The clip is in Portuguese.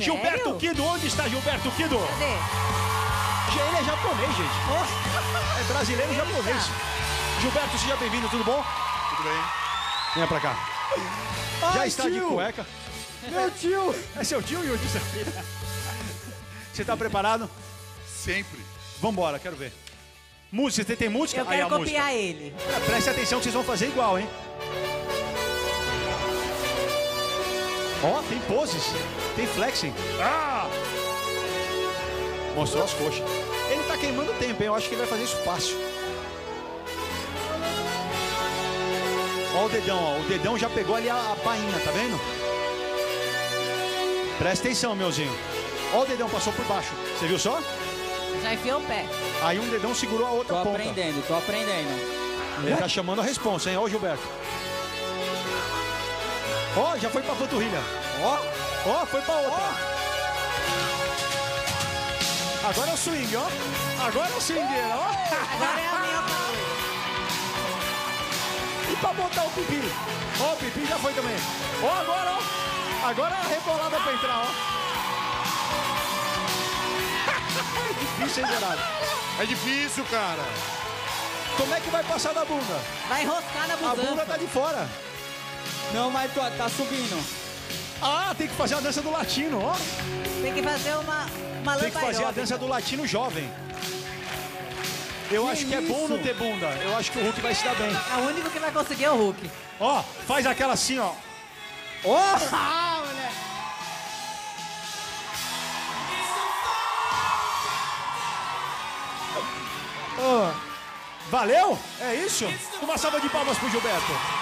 Gilberto Kido, onde está Gilberto Kido? Cadê? Ele é japonês, gente. É brasileiro japonês. Gilberto, seja bem-vindo, tudo bom? Tudo bem. Venha pra cá. Já está tio. de cueca. Meu tio! É seu tio, Yuri? Você tá preparado? Sempre. Vambora, quero ver. Música, você tem música? Eu quero a copiar música. ele. Preste atenção que vocês vão fazer igual, hein? Ó, tem poses, tem flexing. Ah! Mostrou as coxas. Ele tá queimando tempo, hein? Eu acho que ele vai fazer isso fácil. Ó o dedão, ó. O dedão já pegou ali a bainha, tá vendo? Presta atenção, meuzinho. Ó o dedão, passou por baixo. Você viu só? Já enfiou o pé. Aí um dedão segurou a outra Tô ponta. aprendendo, tô aprendendo. Ele tá chamando a responsa, hein? Ó o Gilberto. Ó, já foi pra panturrilha. Ó, foi pra outra. Agora é o swing, ó. Agora é o swingueira, ó. Agora é a minha palavra. E pra botar o pipi. Ó, o pipi já foi também. Ó, agora, ó. Agora é a rebolada pra entrar, ó. É difícil, hein, Gerardo? É difícil, cara. Como é que vai passar da bunda? Vai enroscar na A bunda busanfa. tá de fora. Não, mas tá subindo. Ah, tem que fazer a dança do latino, ó. Tem que fazer uma Tem que fazer a dança do latino jovem. Eu acho que é bom não ter bunda. Eu acho que o Hulk vai se dar bem. É o único que vai conseguir é o Hulk. Ó, faz aquela assim, ó. Ah, moleque! Valeu? É isso? Uma salva de palmas pro Gilberto.